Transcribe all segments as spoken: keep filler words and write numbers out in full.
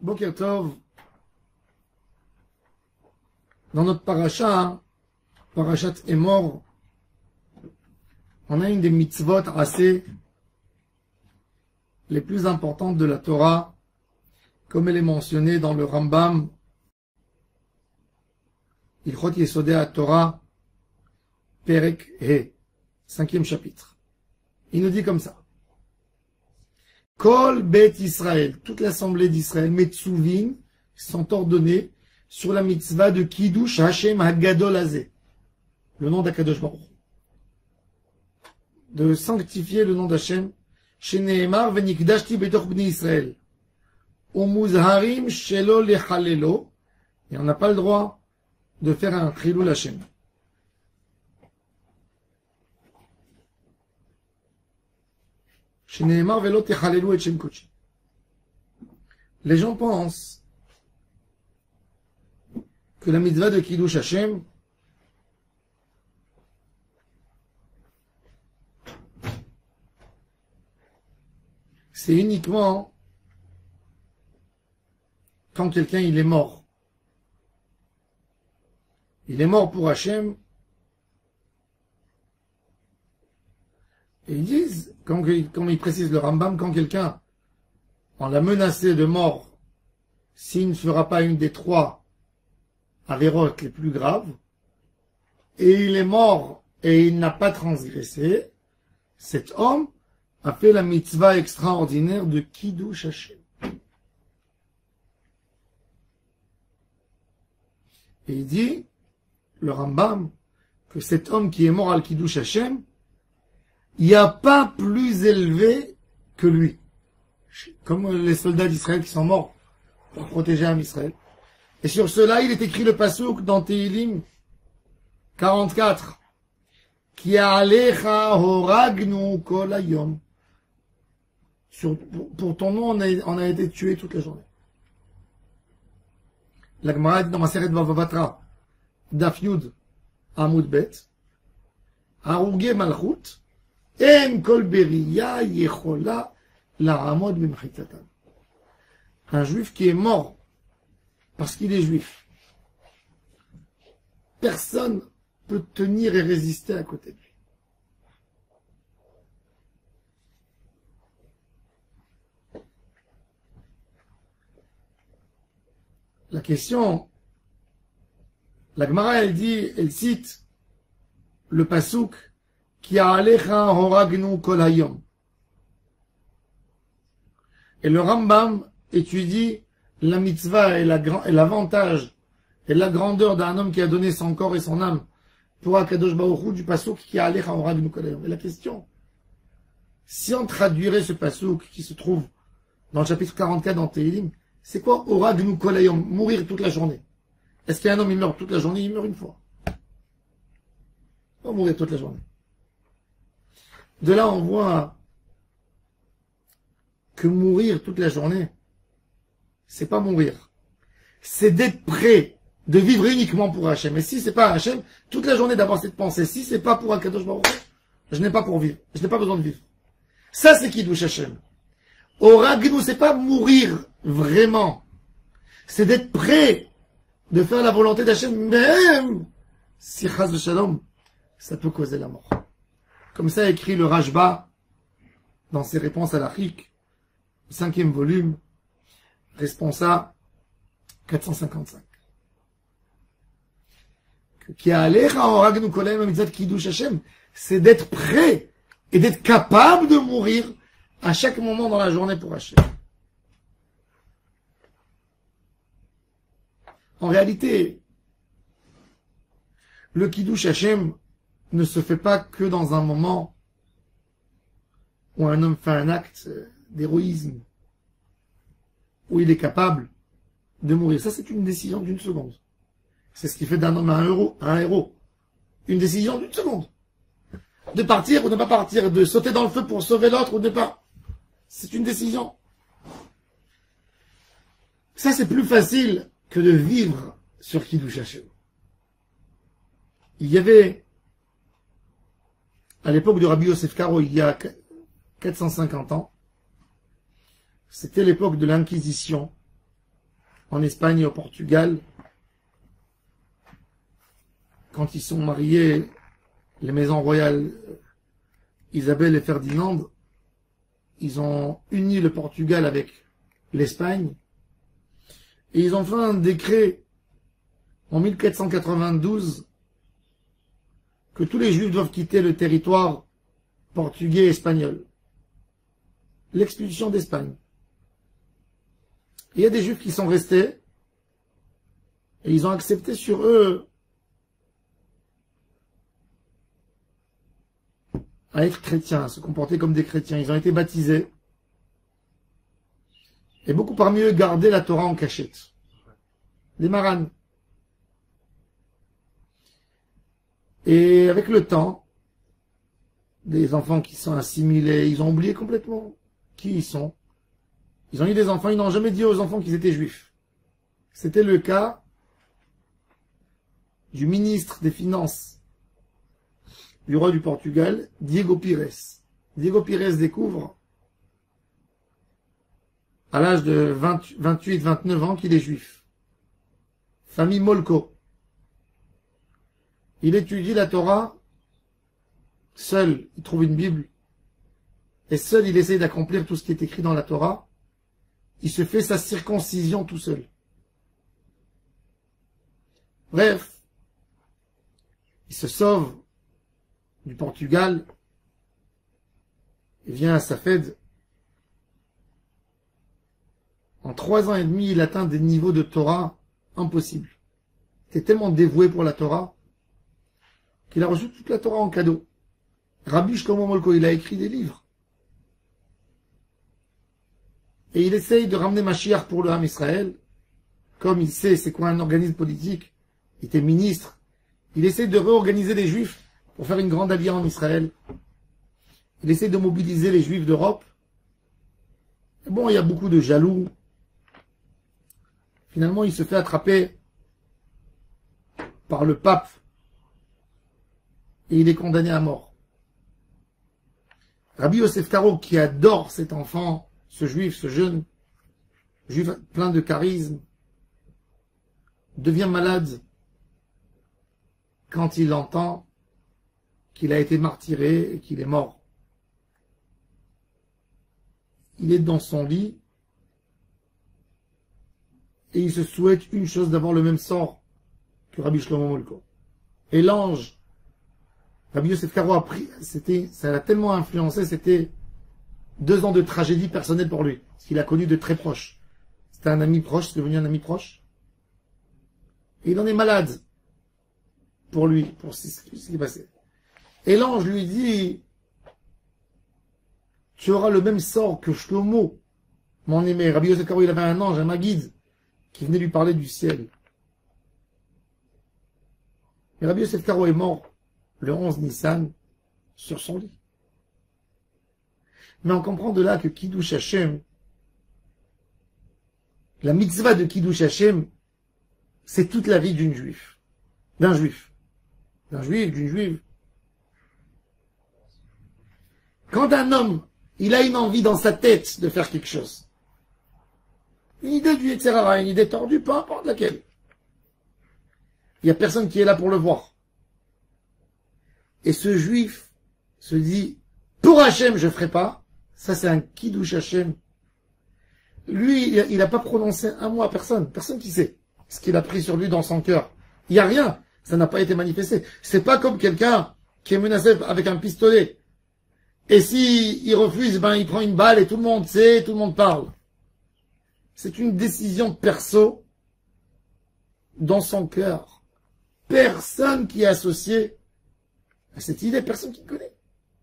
Boker Tov. Dans notre paracha, parachat Emor, on a une des mitzvot assez les plus importantes de la Torah, comme elle est mentionnée dans le Rambam, Ilchot Yesodei HaTorah, Perek He, cinquième chapitre. Il nous dit comme ça. Kol Bet Israël, toute l'assemblée d'Israël, Metzuvin, sont ordonnés sur la mitzvah de Kiddush Hashem Hagadol Hazeh, le nom d'Akadosh Baruch Hu, de sanctifier le nom d'Hashem, Sheneemar Venikdashti Betoch Bnei Israël, Umuzharim Shelo Lechalelo, et on n'a pas le droit de faire un Chilul Hashem. Sheneemar Velo Techalelu et Shem Kodesh. Les gens pensent que la mitzvah de Kiddush Hashem c'est uniquement quand quelqu'un il est mort. Il est mort pour Hashem. Et ils disent, comme, comme il précise le Rambam, quand quelqu'un, on l'a menacé de mort, s'il ne fera pas une des trois avérotes les plus graves, et il est mort et il n'a pas transgressé, cet homme a fait la mitzvah extraordinaire de Kiddush Hashem. Et il dit, le Rambam, que cet homme qui est mort al Kiddush Hashem, il n'y a pas plus élevé que lui. Comme les soldats d'Israël qui sont morts pour protéger un Israël. Et sur cela, il est écrit le pasouk dans Tehilim quarante-quatre. Ki alecha horagnu kol hayom. Sur, pour, pour ton nom, on a, on a été tué toute la journée. La Gemara dit dans Maseret Bava Batra, Daf Yud Amud Bet, Haruge Malchut, En Kol Beriya Yechola La'amod B'mchitatan. Un juif qui est mort parce qu'il est juif. Personne peut tenir et résister à côté de lui. La question, la Gemara, elle dit, elle cite le pasouk qui a alecha horagnu kol hayom. Et le Rambam étudie la mitzvah et l'avantage et la grandeur d'un homme qui a donné son corps et son âme pour Akadosh Baruch Hu du pasouk qui a alecha horagnu kol hayom. Et la question, si on traduirait ce pasouk qui se trouve dans le chapitre quarante-quatre dans Tehilim, c'est quoi horagnu kol hayom? Mourir toute la journée. Est-ce qu'un homme il meurt toute la journée? Il meurt une fois. Pas mourir toute la journée. De là, on voit que mourir toute la journée, c'est pas mourir. C'est d'être prêt de vivre uniquement pour Hachem. Et si c'est pas Hachem, toute la journée d'avoir cette pensée, si c'est pas pour Akadosh Baruch Hu, je n'ai pas pour vivre. Je n'ai pas besoin de vivre. Ça, c'est Kiddush Hachem. Horagnu, c'est pas mourir vraiment. C'est d'être prêt de faire la volonté d'Hachem, même si chas de shalom, ça peut causer la mort. Comme ça écrit le Rashba dans ses réponses à la Chik, cinquième volume, responsa quatre cent cinquante-cinq. C'est d'être prêt et d'être capable de mourir à chaque moment dans la journée pour Hachem. En réalité, le Kiddush Hashem ne se fait pas que dans un moment où un homme fait un acte d'héroïsme, où il est capable de mourir. Ça, c'est une décision d'une seconde. C'est ce qui fait d'un homme un héros, un héros. Une décision d'une seconde. De partir ou de ne pas partir, de sauter dans le feu pour sauver l'autre ou de ne pas. C'est une décision. Ça, c'est plus facile que de vivre sur Kiddush Hashem. Il y avait, à l'époque de Rabbi Yosef Karo, il y a quatre cent cinquante ans, c'était l'époque de l'Inquisition, en Espagne et au Portugal, quand ils sont mariés, les maisons royales Isabelle et Ferdinand, ils ont uni le Portugal avec l'Espagne, et ils ont fait un décret en mille quatre cent quatre-vingt-douze que tous les Juifs doivent quitter le territoire portugais et espagnol. L'expulsion d'Espagne. Il y a des Juifs qui sont restés, et ils ont accepté sur eux à être chrétiens, à se comporter comme des chrétiens. Ils ont été baptisés. Et beaucoup parmi eux gardaient la Torah en cachette. Des maranes. Et avec le temps, des enfants qui sont assimilés, ils ont oublié complètement qui ils sont. Ils ont eu des enfants, ils n'ont jamais dit aux enfants qu'ils étaient juifs. C'était le cas du ministre des Finances du roi du Portugal, Diego Pires. Diego Pires découvre à l'âge de vingt-huit vingt-neuf ans qu'il est juif. Famille Molko. Il étudie la Torah seul, il trouve une Bible, et seul il essaye d'accomplir tout ce qui est écrit dans la Torah. Il se fait sa circoncision tout seul. Bref, il se sauve du Portugal, il vient à Safed. En trois ans et demi, il atteint des niveaux de Torah impossibles. Il était tellement dévoué pour la Torah qu'il a reçu toute la Torah en cadeau. Rabbi Shlomo Molko, il a écrit des livres. Et il essaye de ramener Mashiach pour le Ham Israël. Comme il sait c'est quoi un organisme politique, il était ministre. Il essaye de réorganiser les Juifs pour faire une grande alliance en Israël. Il essaie de mobiliser les Juifs d'Europe. Et bon, il y a beaucoup de jaloux. Finalement, il se fait attraper par le pape et il est condamné à mort. Rabbi Yosef Karo, qui adore cet enfant, ce juif, ce jeune, juif plein de charisme, devient malade quand il entend qu'il a été martyré et qu'il est mort. Il est dans son lit et il se souhaite une chose, d'avoir le même sort que Rabbi Shlomo Molko. Et l'ange, Rabbi Yosef Karo a pris, c'était, ça l'a tellement influencé, c'était deux ans de tragédie personnelle pour lui, parce qu'il a connu de très proches. C'était un ami proche, c'est devenu un ami proche. Et il en est malade pour lui, pour ce qui s'est passé. Et l'ange lui dit, tu auras le même sort que Shlomo, mon aimé. Rabbi Yosef Karo, il avait un ange, un maguide, qui venait lui parler du ciel. Et Rabbi Yosef Karo est mort le onze Nissan sur son lit. Mais on comprend de là que Kiddush Hashem, la mitzvah de Kiddush Hashem, c'est toute la vie d'une juif, d'un juif, d'un juif, d'une juive. Quand un homme, il a une envie dans sa tête de faire quelque chose, une idée du Yetzer Hara, une idée tordue, peu importe laquelle, il n'y a personne qui est là pour le voir. Et ce juif se dit, pour Hachem, je ne ferai pas. Ça, c'est un Kiddush Hashem. Lui, il n'a pas prononcé un mot à personne. Personne qui sait ce qu'il a pris sur lui dans son cœur. Il n'y a rien. Ça n'a pas été manifesté. C'est pas comme quelqu'un qui est menacé avec un pistolet. Et si il refuse, ben, il prend une balle et tout le monde sait, tout le monde parle. C'est une décision perso dans son cœur. Personne qui est associé à cette idée, personne qui connaît.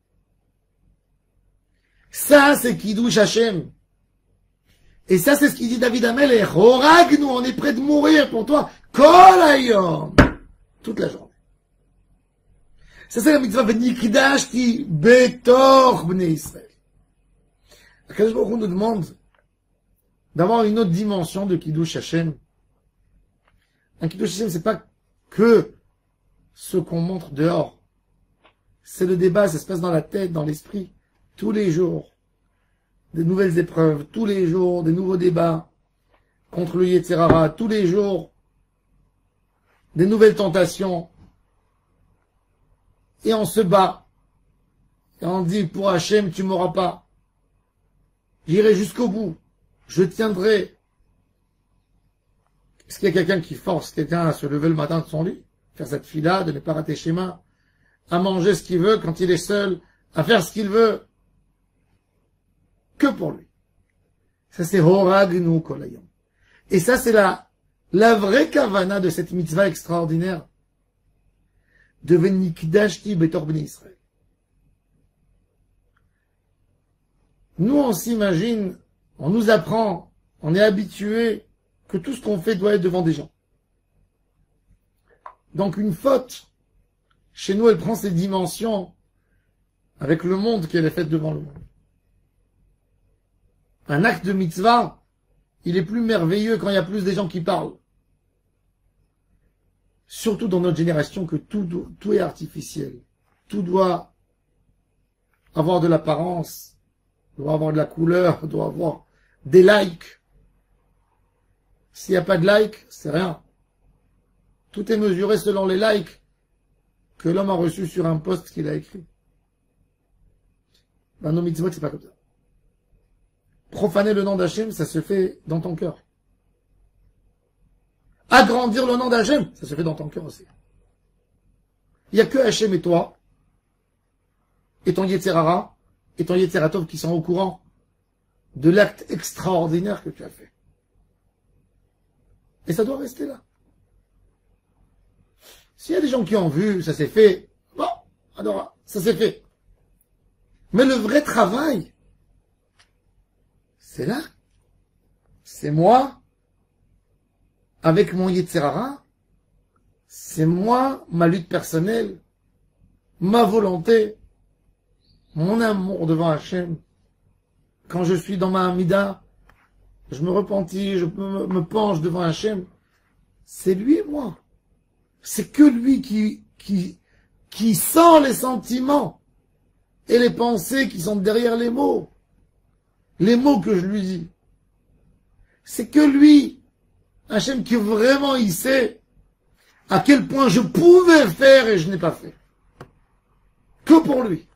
Ça, c'est Kiddush Hashem. Et ça, c'est ce qu'il dit David Amelech. Horagnu, on est prêt de mourir pour toi. Kol hayom. Toute la journée. Ça, c'est la mitzvah v'nikdashti betor bnei Israël. Akadosh Baruch Hu nous demande d'avoir une autre dimension de Kiddush Hashem. Un Kiddush Hashem, c'est pas que ce qu'on montre dehors. C'est le débat, ça se passe dans la tête, dans l'esprit, tous les jours. Des nouvelles épreuves, tous les jours, des nouveaux débats. contre le Yetzer Hara tous les jours, des nouvelles tentations, et on se bat, et on dit, pour Hachem, tu m'auras pas. J'irai jusqu'au bout, je tiendrai. Est-ce qu'il y a quelqu'un qui force quelqu'un à se lever le matin de son lit, faire cette fila, de ne pas rater schéma, à manger ce qu'il veut quand il est seul, à faire ce qu'il veut, que pour lui. Ça c'est Horagnu Kolayom. Et ça c'est la, la vraie kavana de cette mitzvah extraordinaire de Venikdashti Betor Bnei Israël. Nous on s'imagine, on nous apprend, on est habitué que tout ce qu'on fait doit être devant des gens. Donc une faute, chez nous elle prend ses dimensions avec le monde qu'elle est faite devant le monde. Un acte de mitzvah, il est plus merveilleux quand il y a plus des gens qui parlent. Surtout dans notre génération que tout, tout est artificiel. Tout doit avoir de l'apparence, doit avoir de la couleur, doit avoir des likes. S'il n'y a pas de likes, c'est rien. Tout est mesuré selon les likes que l'homme a reçus sur un post qu'il a écrit. Ben, nos mitzvot, c'est pas comme ça. Profaner le nom d'Hachem, ça se fait dans ton cœur. Agrandir le nom d'Hachem, ça se fait dans ton cœur aussi. Il n'y a que Hachem et toi, et ton Yetzer Hara, et ton Yetzer Hatov qui sont au courant de l'acte extraordinaire que tu as fait. Et ça doit rester là. S'il y a des gens qui ont vu, ça s'est fait, bon, alors, ça s'est fait. Mais le vrai travail, c'est là. C'est moi, avec mon Yetzer Hara, c'est moi, ma lutte personnelle, ma volonté, mon amour devant Hachem. Quand je suis dans ma Hamida, je me repentis, je me, me penche devant Hachem. C'est lui et moi. C'est que lui qui, qui, qui sent les sentiments et les pensées qui sont derrière les mots. Les mots que je lui dis. C'est que lui, Hachem, qui vraiment il sait à quel point je pouvais faire et je n'ai pas fait. Que pour lui.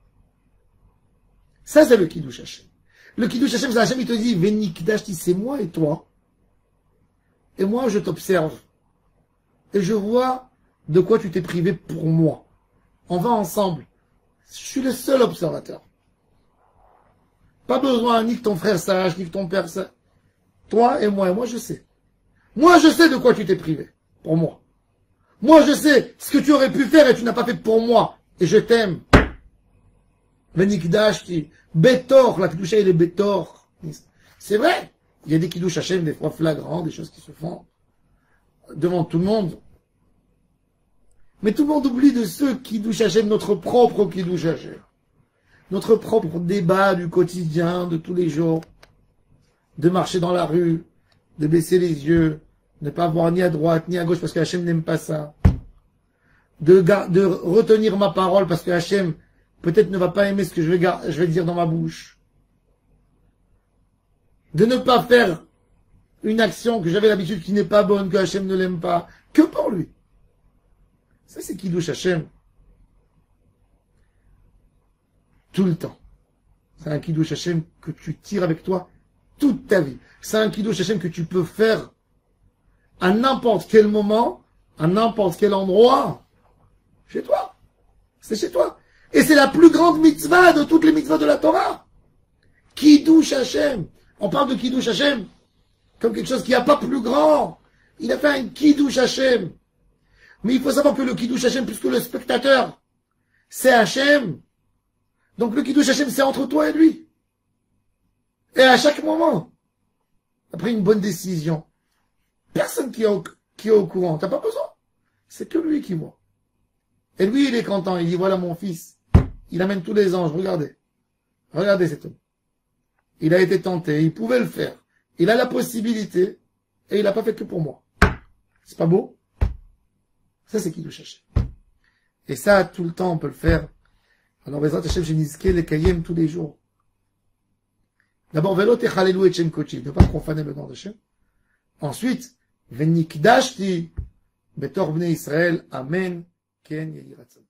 Ça, c'est le Kiddush Hachem. Le Kiddush Hachem, c'est Hachem, il te dit, Venikdashti, c'est moi et toi. Et moi, je t'observe. Et je vois de quoi tu t'es privé pour moi. On va ensemble. Je suis le seul observateur. Pas besoin ni que ton frère sache, ni que ton père sache. Toi et moi, et moi je sais. Moi je sais de quoi tu t'es privé. Pour moi. Moi je sais ce que tu aurais pu faire et tu n'as pas fait pour moi. Et je t'aime. Venikdashti. Betor. La Kidusha, il est Betor. C'est vrai. Il y a des Kiddush Hachem, des fois flagrants, des choses qui se font devant tout le monde. Mais tout le monde oublie de ceux qui Kiddush Hachem, notre propre Kiddush Hachem. Notre propre débat du quotidien, de tous les jours, de marcher dans la rue, de baisser les yeux, de ne pas voir ni à droite ni à gauche parce que Hachem n'aime pas ça, de, de retenir ma parole parce que Hachem peut-être ne va pas aimer ce que je vais, je vais dire dans ma bouche, de ne pas faire une action que j'avais l'habitude qui n'est pas bonne, que Hachem ne l'aime pas, que pour lui. Ça c'est Kiddush Hachem. Tout le temps. C'est un Kiddush Hachem que tu tires avec toi toute ta vie. C'est un Kiddush Hachem que tu peux faire à n'importe quel moment, à n'importe quel endroit, chez toi. C'est chez toi. Et c'est la plus grande mitzvah de toutes les mitzvahs de la Torah. Kiddush Hachem. On parle de Kiddush Hachem comme quelque chose qui n'a pas plus grand. Il a fait un Kiddush Hachem. Mais il faut savoir que le Kiddush Hachem, plus que le spectateur, c'est Hachem. Donc le Kiddush Hachem, c'est entre toi et lui. Et à chaque moment, après une bonne décision, personne qui est au, qui est au courant, t'as pas besoin. C'est que lui qui voit. Et lui, il est content, il dit, voilà mon fils, il amène tous les anges, regardez. Regardez cet homme. Il a été tenté, il pouvait le faire. Il a la possibilité, et il n'a pas fait que pour moi. C'est pas beau? Ça, c'est Kiddush Hachem. Et ça, tout le temps, on peut le faire. Alors, Bezrat Hashem, j'ai nisqué les kayem tous les jours. D'abord, velo techalelu et Shem Kochi, ne pas profaner le nom d'Hachem. Ensuite, Venikdashti, Betor Bnei Israël, Amen, Ken Yehi Ratzon.